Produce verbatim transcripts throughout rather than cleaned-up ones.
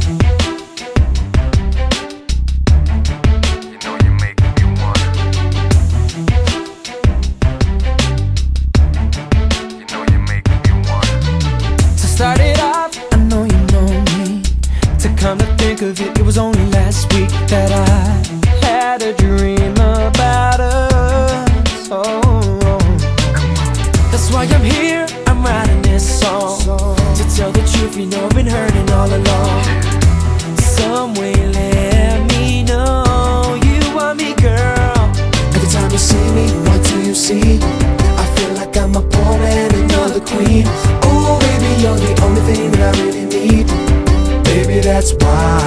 Started off, I know you know me. To come to think of it, it was only last week that I had a dream about us. Oh, that's why I'm here, I'm writing this song. To tell the truth, you know I've been hurting all along. Some way let me know you want me, girl. Every time you see me, what do you see? I feel like I'm a pawn and you're the queen. Oh baby, you're the only thing that I really need. Baby, that's why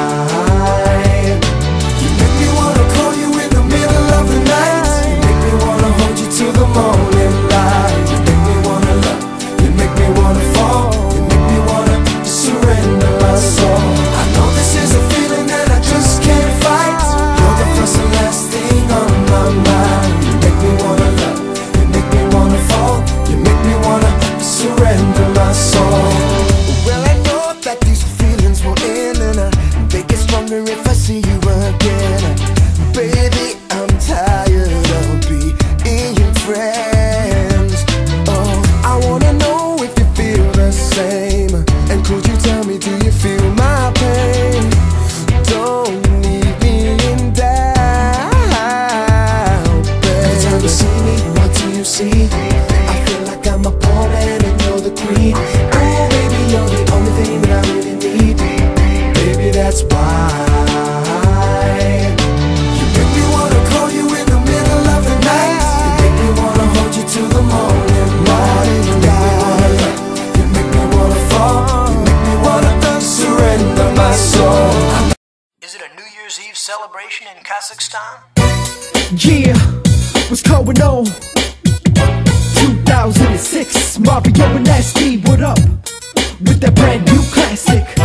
you make me wanna call you in the middle of the night. You make me wanna hold you till the morning light. You make me wanna love, you make me wanna fall. You make me wanna surrender my soul. I know this is a feeling that I just can't fight. You're the first and last thing on my mind. You make me wanna love, you make me wanna fall. You make me wanna surrender my soul. Well, I know that these feelings will end, and I they get stronger if I see you again. Baby, I'm tired of being friends. Oh, I wanna know if you feel the same. And could you tell me, do you feel my pain? Don't leave me in doubt, baby. Every time you see me, what do you see? I feel like I'm a pawn and you're the queen. Oh baby, you're the only thing that I really need. Baby, that's why you make me wanna call you in the middle of the night. You make me wanna hold you till the morning light. You make me wanna love, you make me wanna fall. You make me wanna surrender my soul. Is it a New Year's Eve celebration in Kazakhstan? Yeah, what's going on? two thousand six, Mario and Nasty, what up? With that brand new classic.